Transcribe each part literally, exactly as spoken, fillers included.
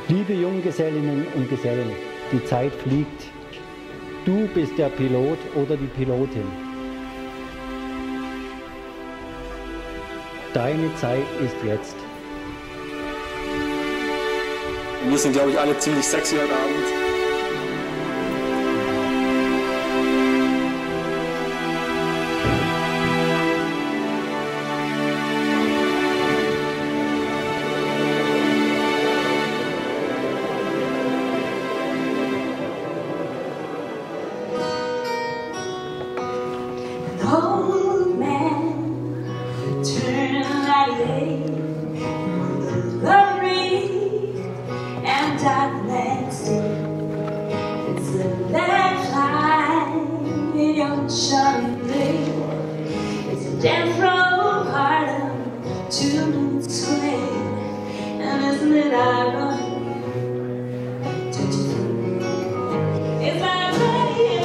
Liebe Junggesellinnen und Gesellen, die Zeit fliegt. Du bist der Pilot oder die Pilotin. Deine Zeit ist jetzt. Wir sind, glaube ich, alle ziemlich sexy heute Abend. Old man turning ninety-eight with the glory and darkness. It's the lifeline in your shining blade. It's a dance from Harlem to sway, and isn't it ironic? Don't you think it's ironic?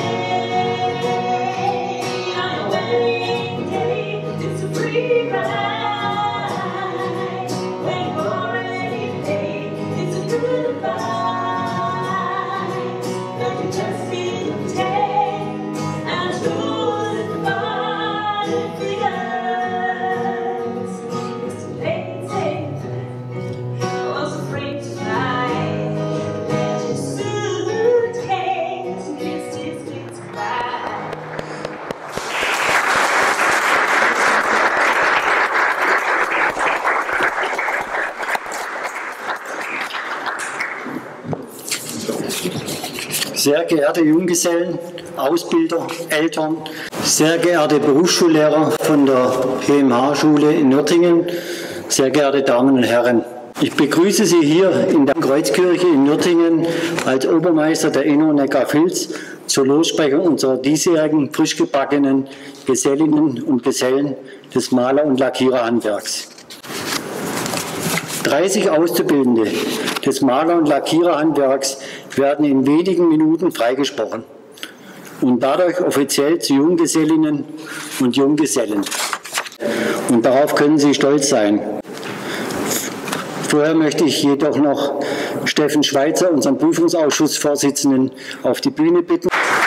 Sehr geehrte Junggesellen, Ausbilder, Eltern, sehr geehrte Berufsschullehrer von der P M H-Schule in Nürtingen, sehr geehrte Damen und Herren. Ich begrüße Sie hier in der Kreuzkirche in Nürtingen als Obermeister der Inno-Neckar-Vils zur Lossprechung unserer diesjährigen frisch gebackenen Gesellinnen und Gesellen des Maler- und Lackiererhandwerks. dreißig Auszubildende des Maler- und Lackiererhandwerks werden in wenigen Minuten freigesprochen und dadurch offiziell zu Junggesellinnen und Junggesellen. Und darauf können Sie stolz sein. Vorher möchte ich jedoch noch Steffen Schweizer, unseren Prüfungsausschussvorsitzenden, auf die Bühne bitten.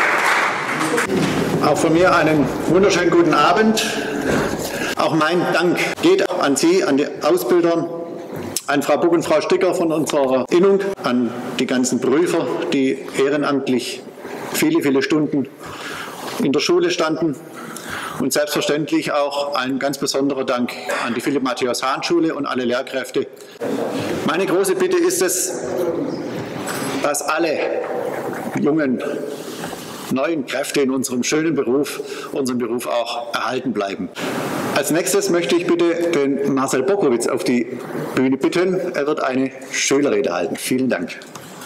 Auch von mir einen wunderschönen guten Abend. Auch mein Dank geht an Sie, an die Ausbilder, an Frau Buck und Frau Sticker von unserer Innung, an die ganzen Prüfer, die ehrenamtlich viele, viele Stunden in der Schule standen. Und selbstverständlich auch ein ganz besonderer Dank an die Philipp-Matthäus-Hahn-Schule und alle Lehrkräfte. Meine große Bitte ist es, dass alle jungen, neuen Kräfte in unserem schönen Beruf, unserem Beruf auch erhalten bleiben. Als nächstes möchte ich bitte den Marcel Bokowitz auf die Bühne bitten. Er wird eine Schülerrede halten. Vielen Dank.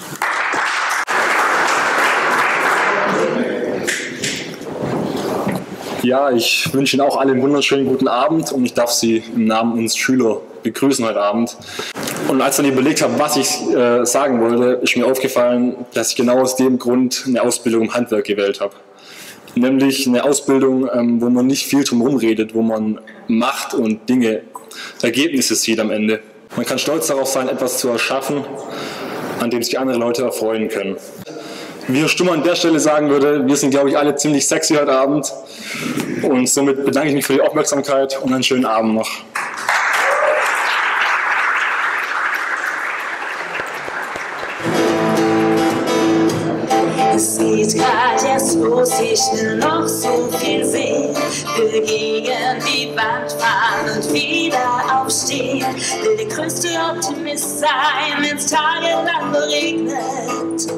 Ja, ich wünsche Ihnen auch alle einen wunderschönen guten Abend und ich darf Sie im Namen uns Schüler begrüßen heute Abend. Und als ich dann überlegt habe, was ich äh, sagen wollte, ist mir aufgefallen, dass ich genau aus dem Grund eine Ausbildung im Handwerk gewählt habe. Nämlich eine Ausbildung, ähm, wo man nicht viel drum herum redet, wo man macht und Dinge, Ergebnisse sieht am Ende. Man kann stolz darauf sein, etwas zu erschaffen, an dem sich andere Leute erfreuen können. Wie Herr Stummer an der Stelle sagen würde, wir sind, glaube ich, alle ziemlich sexy heute Abend. Und somit bedanke ich mich für die Aufmerksamkeit und einen schönen Abend noch. Es geht grad erst los, ich will noch so viel sehen. Will gegen die Wand fahren und wieder aufstehen. Will der größte Optimist sein, wenn's tagelang regnet.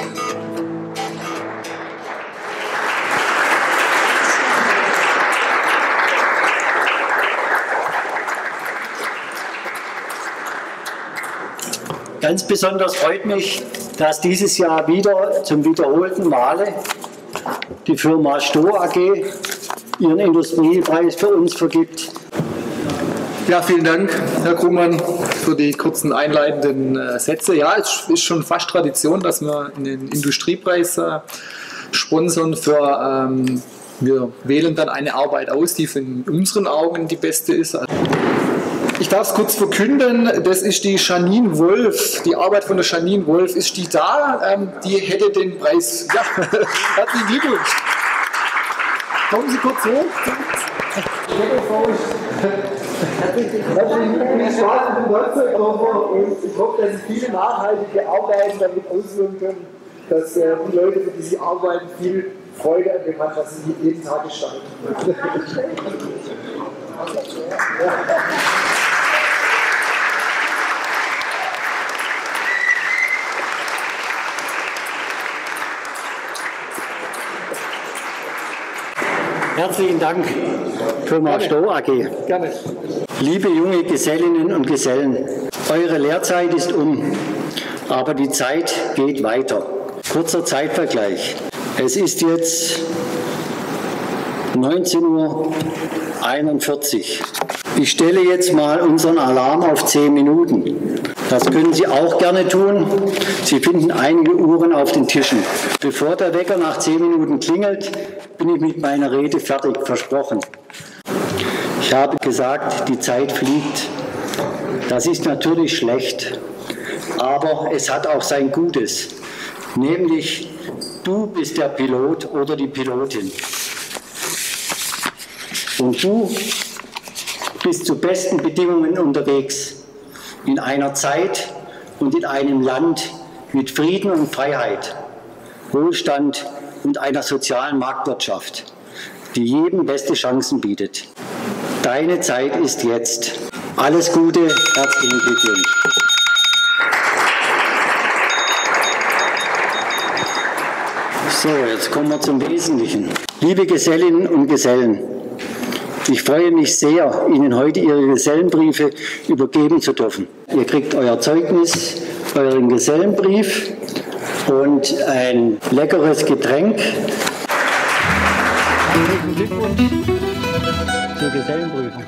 Ganz besonders freut mich, dass dieses Jahr wieder zum wiederholten Male die Firma Sto A G ihren Industriepreis für uns vergibt. Ja, vielen Dank, Herr Krugmann, für die kurzen einleitenden äh, Sätze. Ja, es ist schon fast Tradition, dass wir einen Industriepreis äh, sponsern für, ähm, wir wählen dann eine Arbeit aus, die in unseren Augen die beste ist. Ich darf es kurz verkünden, das ist die Janine Wolf, die Arbeit von der Janine Wolf. Ist die da? Ähm, die hätte den Preis. Ja, herzlichen Glückwunsch. Kommen Sie kurz hoch. Herzlichen Spaß mit dem Holzerkoffer und ich hoffe, dass Sie viele nachhaltige Arbeiten damit ausführen können, dass äh, die Leute, für die Sie arbeiten, viel Freude an dem haben, was Sie jeden Tag gestalten. Herzlichen Dank, Thomas Stoh A G. Gerne. Liebe junge Gesellinnen und Gesellen, eure Lehrzeit ist um, aber die Zeit geht weiter. Kurzer Zeitvergleich. Es ist jetzt neunzehn Uhr einundvierzig. Ich stelle jetzt mal unseren Alarm auf zehn Minuten. Das können Sie auch gerne tun. Sie finden einige Uhren auf den Tischen. Bevor der Wecker nach zehn Minuten klingelt, bin ich mit meiner Rede fertig, versprochen. Ich habe gesagt, die Zeit fliegt. Das ist natürlich schlecht, aber es hat auch sein Gutes. Nämlich, du bist der Pilot oder die Pilotin. Und du bist zu besten Bedingungen unterwegs. In einer Zeit und in einem Land mit Frieden und Freiheit, Wohlstand und einer sozialen Marktwirtschaft, die jedem beste Chancen bietet. Deine Zeit ist jetzt. Alles Gute, herzlichen Glückwunsch. So, jetzt kommen wir zum Wesentlichen. Liebe Gesellinnen und Gesellen, ich freue mich sehr, Ihnen heute Ihre Gesellenbriefe übergeben zu dürfen. Ihr kriegt euer Zeugnis, euren Gesellenbrief und ein leckeres Getränk. Herzlichen Glückwunsch zur Gesellenprüfung.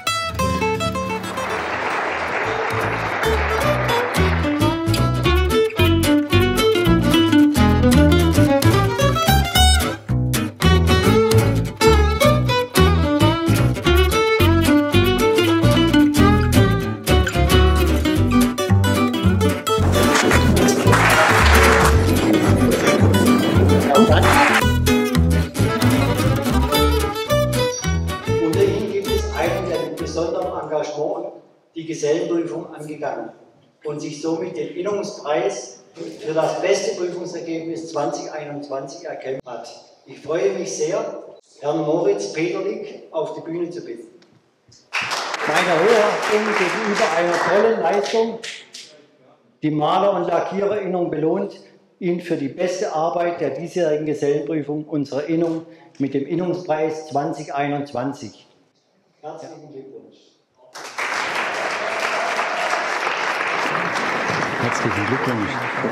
Die Gesellenprüfung angegangen und sich somit den Innungspreis für das beste Prüfungsergebnis zwanzig einundzwanzig erkämpft hat. Ich freue mich sehr, Herrn Moritz Peterlik auf die Bühne zu bitten. Meine Hochachtung gegenüber einer tollen Leistung, die Maler- und Lackiererinnung belohnt ihn für die beste Arbeit der diesjährigen Gesellenprüfung unserer Innung mit dem Innungspreis zwanzig einundzwanzig. Herzlichen Glückwunsch. Herzlichen Glückwunsch.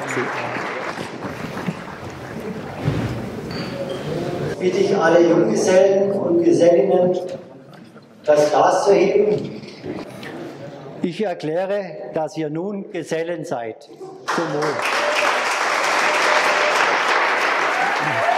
Bitte ich alle Junggesellen und Gesellinnen, das Glas zu heben. Ich erkläre, dass ihr nun Gesellen seid. Zum Wohl.